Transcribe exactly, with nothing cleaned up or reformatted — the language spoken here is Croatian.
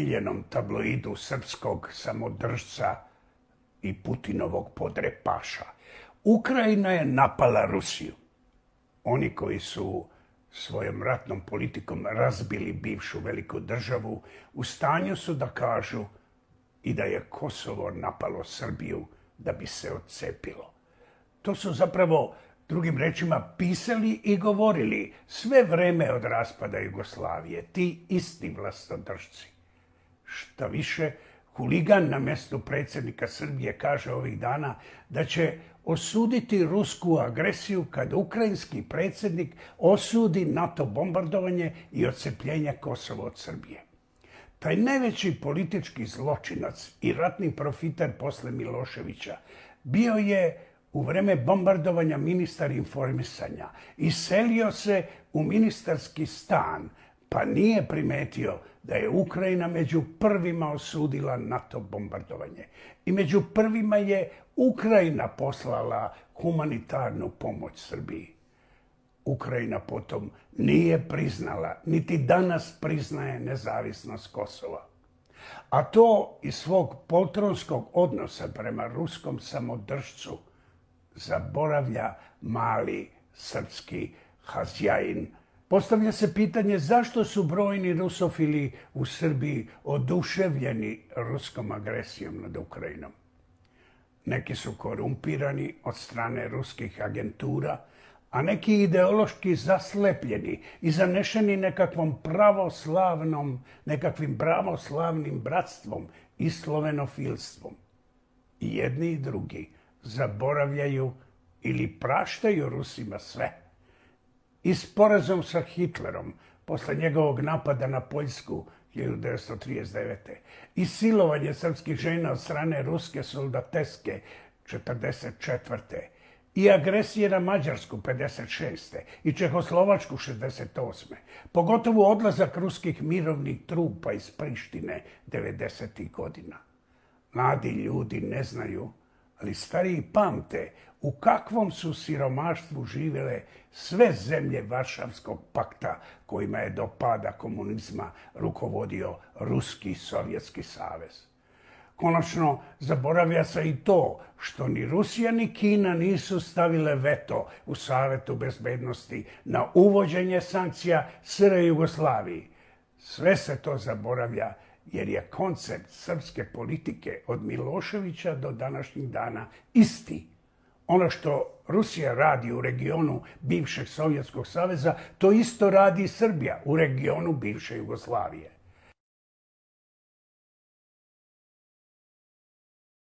omiljenom tabloidu srpskog samodržca i Putinovog podrepaša. Ukrajina je napala Rusiju. Oni koji su svojom ratnom politikom razbili bivšu veliku državu, u stanju su da kažu i da je Kosovo napalo Srbiju da bi se odcepilo. To su zapravo, drugim rečima, pisali i govorili sve vreme od raspada Jugoslavije, ti isti vlastodržci. Šta više, huligan na mjestu predsjednika Srbije kaže ovih dana da će osuditi rusku agresiju kad ukrajinski predsjednik osudi NATO bombardovanje i odcepljenje Kosova od Srbije. Taj najveći politički zločinac i ratni profiter posle Miloševića bio je u vreme bombardovanja ministar informisanja. Iselio se u ministarski stan, pa nije primetio da je Ukrajina među prvima osudila NATO bombardovanje. I među prvima je Ukrajina poslala humanitarnu pomoć Srbiji. Ukrajina potom nije priznala, niti danas priznaje nezavisnost Kosova. A to iz svog poltronskog odnosa prema ruskom samodržcu zaboravlja mali srpski hazjajin. Postavlja se pitanje zašto su brojni rusofili u Srbiji oduševljeni ruskom agresijom nad Ukrajinom. Neki su korumpirani od strane ruskih agentura, a neki ideološki zaslepljeni i zanešeni nekakvom pravoslavnom, nekakvim pravoslavnim bratstvom i slovenofilstvom. I jedni i drugi zaboravljaju ili praštaju Rusima sve. I sporazum sa Hitlerom posle njegovog napada na Poljsku hiljadu devetsto trideset devete. i silovanje srpskih žena od strane ruske soldateske četrdeset četvrte. i agresije na Mađarsku pedeset šeste. i Čehoslovačku šezdeset osme. Pogotovo odlazak ruskih mirovnih trupa iz Prištine devedesetih godina. Mladi ljudi ne znaju, ali stariji pamte u kakvom su siromaštvu živjele sve zemlje Varšavskog pakta kojima je do pada komunizma rukovodio Ruski Sovjetski savez. Konačno, zaboravlja se i to što ni Rusija ni Kina nisu stavile veto u Savetu bezbednosti na uvođenje sankcija S R Jugoslaviji. Sve se to zaboravlja jer je koncept srpske politike od Miloševića do današnjih dana isti. Ono što Rusija radi u regionu bivšeg Sovjetskog saveza, to isto radi i Srbija u regionu bivše Jugoslavije.